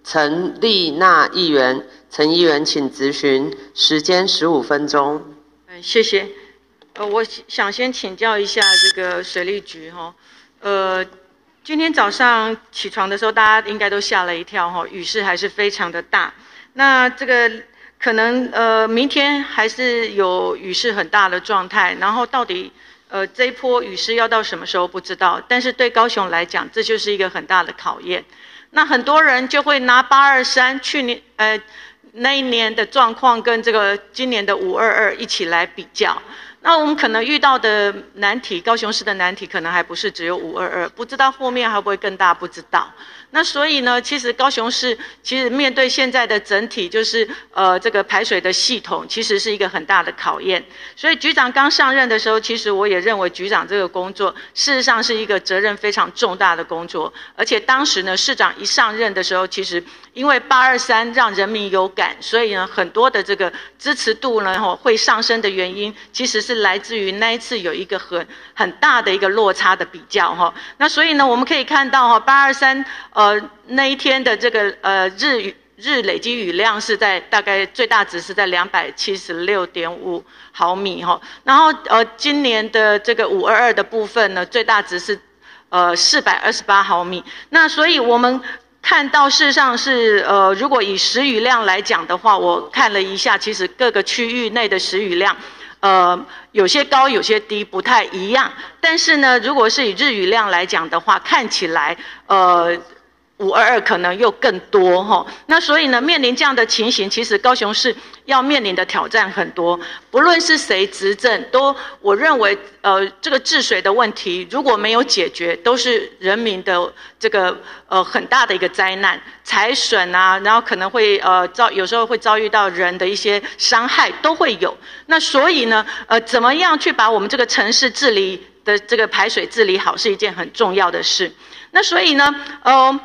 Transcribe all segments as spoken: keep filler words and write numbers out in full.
陈丽娜议员，陈议员请质询，时间十五分钟。 嗯，谢谢。呃，我想先请教一下这个水利局哈，呃，今天早上起床的时候，大家应该都吓了一跳哈，雨势还是非常的大。那这个可能呃明天还是有雨势很大的状态，然后到底。 呃，这一波雨势要到什么时候不知道，但是对高雄来讲，这就是一个很大的考验。那很多人就会拿八二三去年呃那一年的状况跟这个今年的五二二一起来比较。那我们可能遇到的难题，高雄市的难题可能还不是只有五二二，不知道后面还会不会更大，不知道。那所以呢，其实高雄市其实面对现在的整体就是呃这个排水的系统，其实是一个很大的考验。所以局长刚上任的时候，其实我也认为局长这个工作事实上是一个责任非常重大的工作，而且当时呢，市长一上任的时候，其实因为八二三让人民有感，所以呢很多的这个支持度呢吼会上升的原因，其实是来自于那一次有一个很很大的一个落差的比较哈。那所以呢，我们可以看到哈八二三呃那一天的这个呃日雨日累积雨量是在大概最大值是在两百七十六点五毫米哈。然后呃今年的这个五二二的部分呢，最大值是呃四百二十八毫米。那所以我们看到事实上是呃，如果以时雨量来讲的话，我看了一下，其实各个区域内的时雨量。呃，有些高，有些低，不太一样。但是呢，如果是以日雨量来讲的话，看起来呃。五二二可能又更多哈，那所以呢，面临这样的情形，其实高雄市要面临的挑战很多，不论是谁执政，都我认为呃这个治水的问题如果没有解决，都是人民的这个呃很大的一个灾难，财损啊，然后可能会呃遭有时候会遭遇到人的一些伤害都会有。那所以呢，呃怎么样去把我们这个城市治理的这个排水治理好，是一件很重要的事。那所以呢，呃。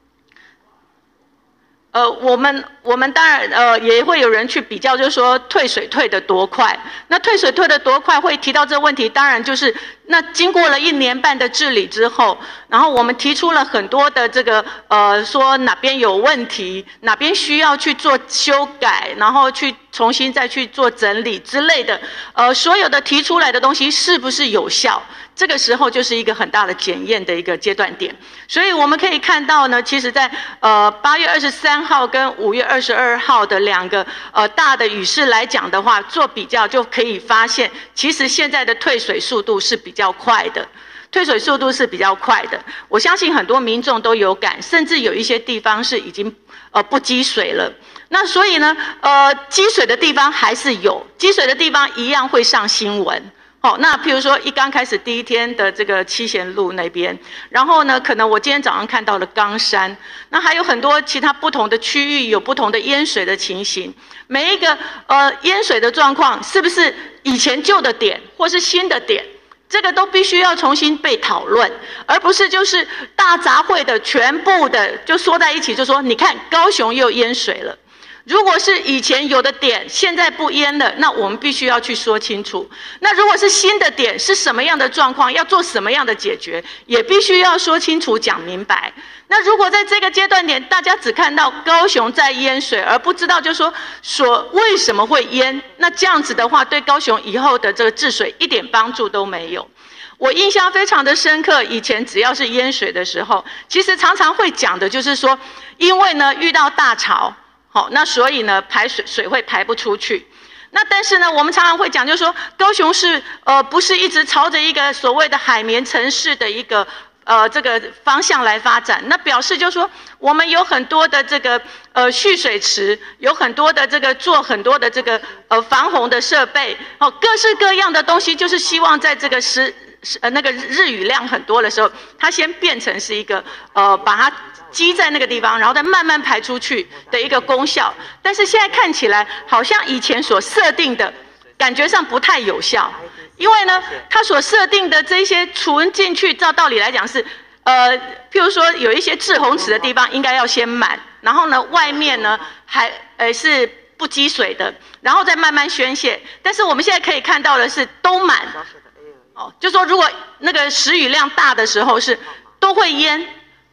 呃，我们我们当然呃也会有人去比较，就是说退水退得多快。那退水退得多快，会提到这个问题，当然就是那经过了一年半的治理之后，然后我们提出了很多的这个呃说哪边有问题，哪边需要去做修改，然后去重新再去做整理之类的，呃，所有的提出来的东西是不是有效？这个时候就是一个很大的检验的一个阶段点，所以我们可以看到呢，其实在呃八月二十三号跟五月二十二号的两个呃大的雨势来讲的话，做比较就可以发现，其实现在的退水速度是比较快的，退水速度是比较快的。我相信很多民众都有感，甚至有一些地方是已经呃不积水了。那所以呢，呃积水的地方还是有，积水的地方一样会上新闻。哦，那譬如说一刚开始第一天的这个七贤路那边，然后呢，可能我今天早上看到了冈山，那还有很多其他不同的区域有不同的淹水的情形。每一个呃淹水的状况，是不是以前旧的点或是新的点，这个都必须要重新被讨论，而不是就是大杂烩的全部的就说在一起，就说你看高雄又淹水了。如果是以前有的点，现在不淹了，那我们必须要去说清楚。那如果是新的点，是什么样的状况，要做什么样的解决，也必须要说清楚、讲明白。那如果在这个阶段点，大家只看到高雄在淹水，而不知道就是说说为什么会淹，那这样子的话，对高雄以后的这个治水一点帮助都没有。我印象非常的深刻，以前只要是淹水的时候，其实常常会讲的就是说，因为呢遇到大潮。好，那所以呢，排水水会排不出去。那但是呢，我们常常会讲，就是说高雄市呃不是一直朝着一个所谓的海绵城市的一个呃这个方向来发展。那表示就是说，我们有很多的这个呃蓄水池，有很多的这个做很多的这个呃防洪的设备，哦，各式各样的东西，就是希望在这个时呃那个日雨量很多的时候，它先变成是一个呃把它。积在那个地方，然后再慢慢排出去的一个功效，但是现在看起来好像以前所设定的，感觉上不太有效，因为呢，它所设定的这些存进去，照道理来讲是，呃，譬如说有一些滞洪池的地方应该要先满，然后呢，外面呢还呃是不积水的，然后再慢慢宣泄，但是我们现在可以看到的是都满，哦，就说如果那个时雨量大的时候是都会淹。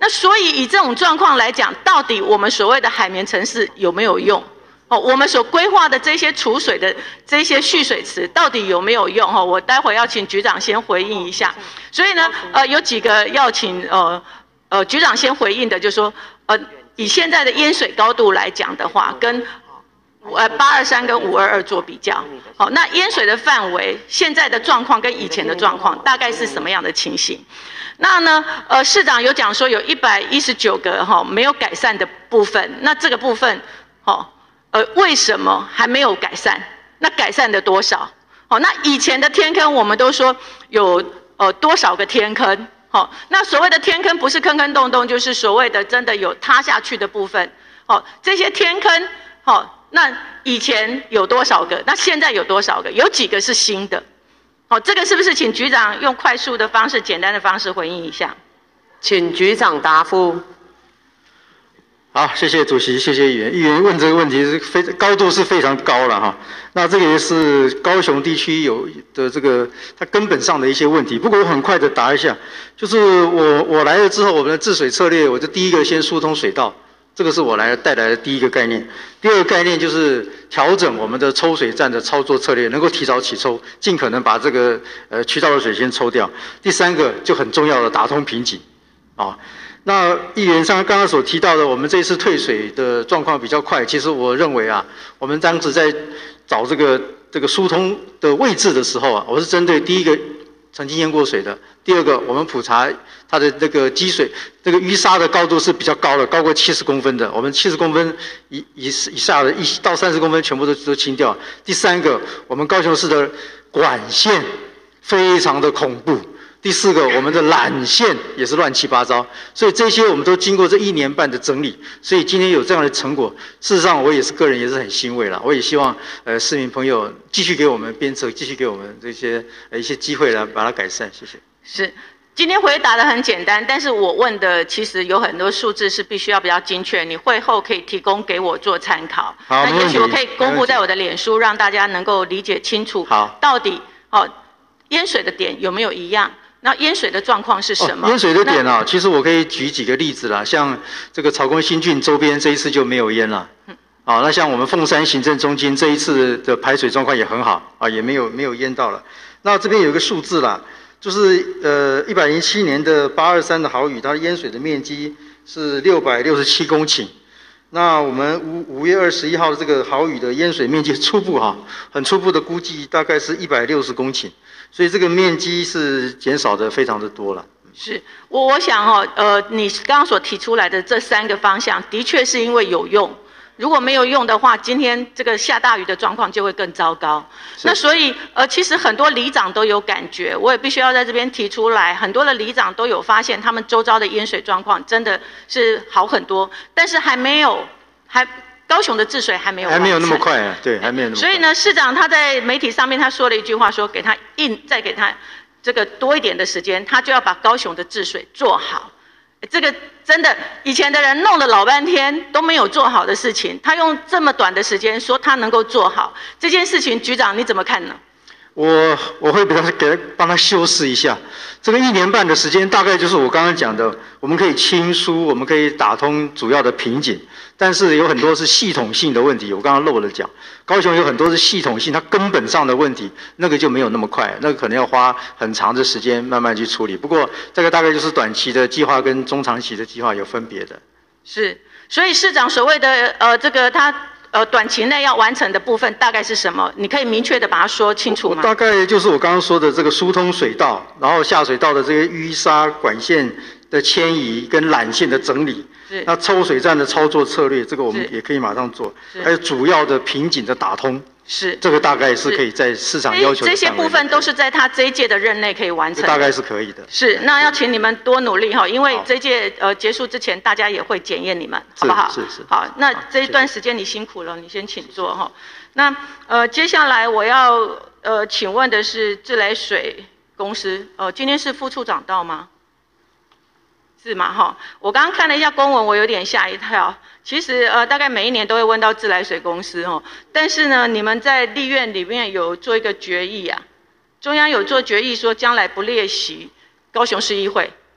那所以以这种状况来讲，到底我们所谓的海绵城市有没有用？哦，我们所规划的这些储水的这些蓄水池到底有没有用？哈，我待会要请局长先回应一下。所以呢，呃，有几个要请呃呃局长先回应的，就是说，呃，以现在的淹水高度来讲的话，跟呃八二三跟五二二做比较，好，那淹水的范围现在的状况跟以前的状况大概是什么样的情形？那呢，呃，市长有讲说有一百一十九个哈、哦、没有改善的部分，那这个部分，哦。呃，为什么还没有改善？那改善的多少？好，那以前的天坑我们都说有呃多少个天坑？好，那所谓的天坑不是坑坑洞洞，就是所谓的真的有塌下去的部分。好，这些天坑，好，那以前有多少个？那现在有多少个？有几个是新的？好，这个是不是请局长用快速的方式、简单的方式回应一下？ 请局长答复。 好，谢谢主席，谢谢议员。议员问这个问题是非高度是非常高了哈。那这个也是高雄地区有的这个它根本上的一些问题。不过我很快的答一下，就是我我来了之后，我们的治水策略，我就第一个先疏通水道，这个是我来带来的第一个概念。第二个概念就是调整我们的抽水站的操作策略，能够提早起抽，尽可能把这个呃渠道的水先抽掉。第三个就很重要的打通瓶颈，啊。那议员上刚刚所提到的，我们这次退水的状况比较快。其实我认为啊，我们当时在找这个这个疏通的位置的时候啊，我是针对第一个曾经淹过水的，第二个我们普查它的这个积水这个淤沙的高度是比较高的，高过七十公分的，我们七十公分以以以下的一到三十公分全部都都清掉。第三个，我们高雄市的管线非常的恐怖。第四个，我们的缆线也是乱七八糟，所以这些我们都经过这一年半的整理，所以今天有这样的成果，事实上我也是个人也是很欣慰啦。我也希望呃市民朋友继续给我们鞭策，继续给我们这些呃一些机会来把它改善，谢谢。 是，今天回答的很简单，但是我问的其实有很多数字是必须要比较精确，你会后可以提供给我做参考。 好， 那也许我可以公布在我的脸书，让大家能够理解清楚。 好， 到底哦淹水的点有没有一样？那淹水的状况是什么？ 哦、淹水的点啊，其实我可以举几个例子啦，像这个草公新郡周边这一次就没有淹了。嗯。好、哦，那像我们凤山行政中心这一次的排水状况也很好啊，也没有没有淹到了。那这边有一个数字啦，就是呃一百零七年的八二三的豪雨，它淹水的面积是六百六十七公顷。那我们五五月二十一号的这个豪雨的淹水面积初步哈，很初步的估计大概是一百六十公顷。所以这个面积是减少的非常的多了。 是我我想哈、哦，呃，你刚刚所提出来的这三个方向，的确是因为有用。如果没有用的话，今天这个下大雨的状况就会更糟糕。那所以呃，其实很多里长都有感觉，我也必须要在这边提出来，很多的里长都有发现，他们周遭的淹水状况真的是好很多，但是还没有还。高雄的治水还没有， 还没有那么快啊，对，还没有那么快。 所以呢，市长他在媒体上面他说了一句话，说给他印，再给他这个多一点的时间，他就要把高雄的治水做好。这个真的，以前的人弄了老半天都没有做好的事情，他用这么短的时间说他能够做好这件事情，局长你怎么看呢？ 我我会给他给他帮他修饰一下，这个一年半的时间，大概就是我刚刚讲的，我们可以清疏，我们可以打通主要的瓶颈，但是有很多是系统性的问题，我刚刚漏了讲，高雄有很多是系统性，它根本上的问题，那个就没有那么快，那个可能要花很长的时间慢慢去处理。不过这个大概就是短期的计划跟中长期的计划有分别的。是， 所以市长所谓的呃这个他。呃，短期内要完成的部分大概是什么？你可以明确的把它说清楚吗？ 大概就是我刚刚说的这个疏通水道，然后下水道的这些淤沙管线的迁移跟缆线的整理。是。那抽水站的操作策略，这个我们也可以马上做。还有主要的瓶颈的打通。是。这个大概是可以在市场要求的范围内。这些部分都是在他这一届的任内可以完成的。 大概是可以的。 是，那要请你们多努力哈，因为这一届呃结束之前，大家也会检验你们，好不好？ 是是。 好，那这一段时间你辛苦了，你先请坐哈。那呃接下来我要呃请问的是自来水公司，呃今天是副处长到吗？是吗？哈，我刚刚看了一下公文，我有点吓一跳。其实呃，大概每一年都会问到自来水公司哦，但是呢，你们在立院里面有做一个决议啊，中央有做决议说将来不列席高雄市议会。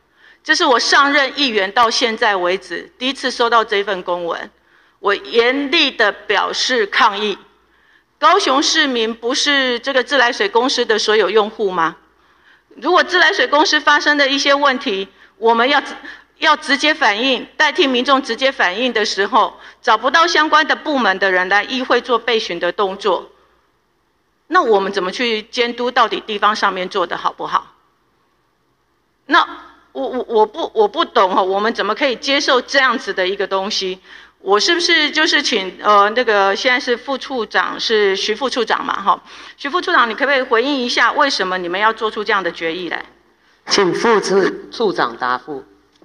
这是我上任议员到现在为止第一次收到这份公文，我严厉的表示抗议。高雄市民不是这个自来水公司的所有用户吗？如果自来水公司发生的一些问题，我们要要直接反映，代替民众直接反映的时候，找不到相关的部门的人来议会做备询的动作，那我们怎么去监督到底地方上面做得好不好？那我我我不我不懂哦，我们怎么可以接受这样子的一个东西？我是不是就是请呃那个现在是副处长是徐副处长嘛哈？徐副处长，你可不可以回应一下，为什么你们要做出这样的决议来？ 请副处处长答复。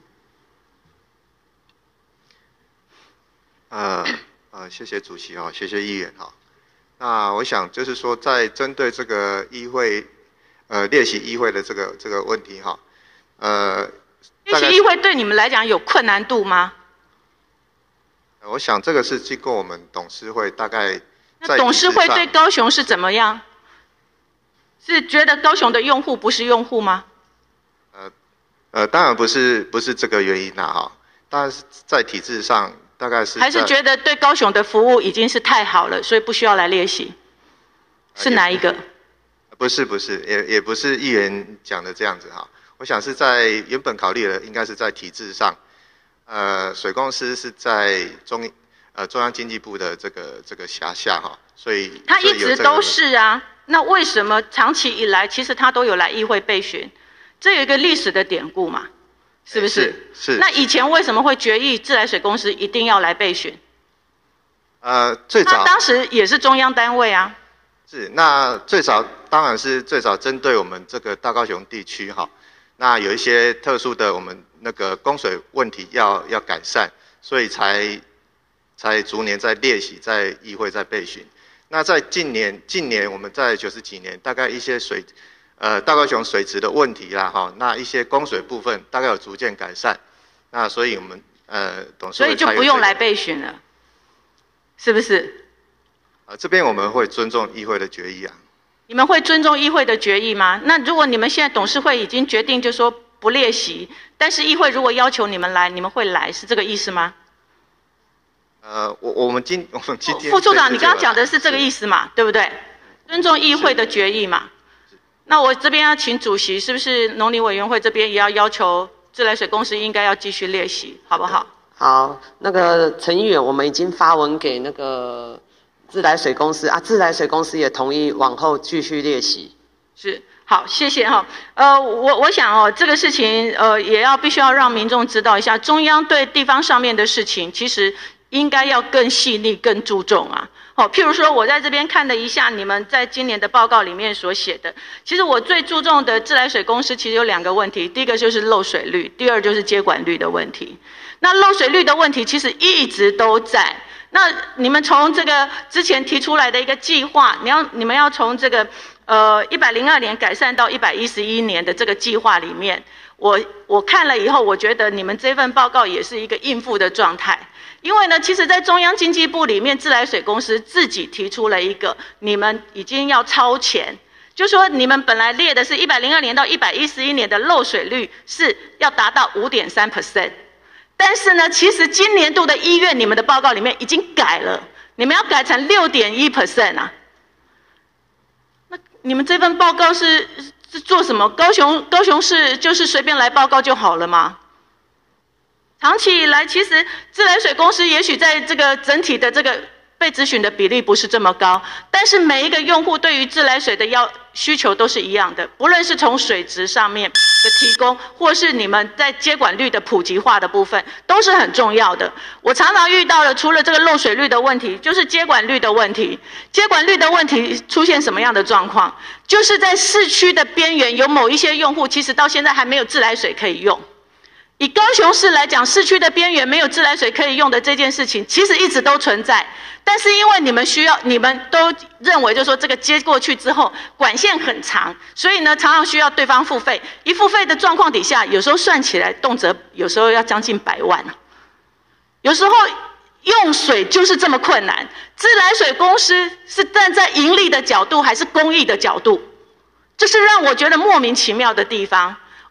呃呃，谢谢主席哈，谢谢议员哈。那我想就是说，在针对这个议会呃列席议会的这个这个问题哈，呃， 列席议会对你们来讲有困难度吗？ 我想这个是经过我们董事会大概那董事会对高雄是怎么样？是觉得高雄的用户不是用户吗？ 呃呃，当然不是不是这个原因啦哈，当然是在体制上大概是还是觉得对高雄的服务已经是太好了，所以不需要来列席，是哪一个？ 不是不是，也也不是议员讲的这样子哈。我想是在原本考虑的，应该是在体制上。呃，水公司是在中呃中央经济部的这个这个辖下哈，所以它一直都是啊。那为什么长期以来其实它都有来议会备询？这有一个历史的典故嘛，是不是？ 是。是那以前为什么会决议自来水公司一定要来备询？ 呃，最早它当时也是中央单位啊。 是，那最早当然是最早针对我们这个大高雄地区哈，那有一些特殊的我们。那个供水问题要要改善，所以才才逐年在列席，在议会在备询。那在近年近年我们在九十几年，大概一些水呃大高雄水质的问题啦哈，那一些供水部分大概有逐渐改善。那所以我们呃董事会、 所以就不用来备询了，是不是？ 呃这边我们会尊重议会的决议啊。 你们会尊重议会的决议吗？那如果你们现在董事会已经决定，就说不列席，但是议会如果要求你们来，你们会来，是这个意思吗？ 呃，我我们今我们今天副处长，你刚刚讲的是这个意思嘛，对不对？尊重议会的决议嘛。那我这边要请主席，是不是农林委员会这边也要要求自来水公司应该要继续列席，好不好？ 好，那个陈议员，我们已经发文给那个自来水公司啊，自来水公司也同意往后继续列席。 是。好，谢谢哈。呃，我我想哦，这个事情呃也要必须要让民众知道一下，中央对地方上面的事情，其实应该要更细腻、更注重啊。好，譬如说我在这边看了一下你们在今年的报告里面所写的，其实我最注重的自来水公司其实有两个问题，第一个就是漏水率，第二就是接管率的问题。那漏水率的问题其实一直都在。那你们从这个之前提出来的一个计划，你要你们要从这个呃一百零二年改善到一百一十一年的这个计划里面，我我看了以后，我觉得你们这份报告也是一个应付的状态。因为呢，其实在中央经济部里面，自来水公司自己提出了一个，你们已经要超前，就说你们本来列的是一百零二年到一百一十一年的漏水率是要达到 五点三 percent。但是呢，其实今年度的一月，你们的报告里面已经改了，你们要改成 六点一 percent 啊。那你们这份报告是是做什么？高雄高雄市就是随便来报告就好了吗？长期以来，其实自来水公司也许在这个整体的这个被质询的比例不是这么高，但是每一个用户对于自来水的要需求都是一样的，不论是从水质上面的提供，或是你们在接管率的普及化的部分，都是很重要的。我常常遇到了，除了这个漏水率的问题，就是接管率的问题。接管率的问题出现什么样的状况？就是在市区的边缘，有某一些用户，其实到现在还没有自来水可以用。以高雄市来讲，市区的边缘没有自来水可以用的这件事情，其实一直都存在。但是因为你们需要，你们都认为就是说这个接过去之后，管线很长，所以呢常常需要对方付费。一付费的状况底下，有时候算起来动辄有时候要将近百万啊。有时候用水就是这么困难，自来水公司是站在盈利的角度还是公益的角度？这是让我觉得莫名其妙的地方。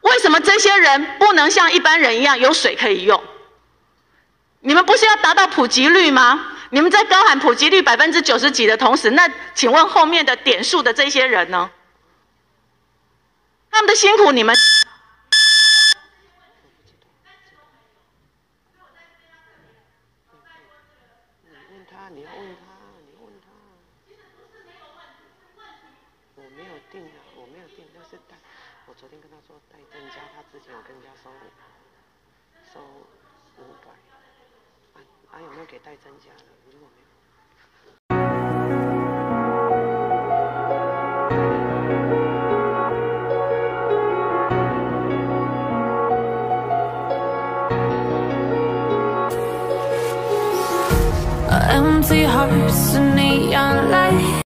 为什么这些人不能像一般人一样有水可以用？你们不是要达到普及率吗？你们在高喊普及率百分之九十几的同时，那请问后面的点数的这些人呢？他们的辛苦你们？ 你问他，你要问他，你问他。我没有定啊，我没有定，但是代，我昨天跟他说代增加，他之前有跟人家收收五百。啊，有没有给代增加的？如果没有。 Empty hearts and neon lights.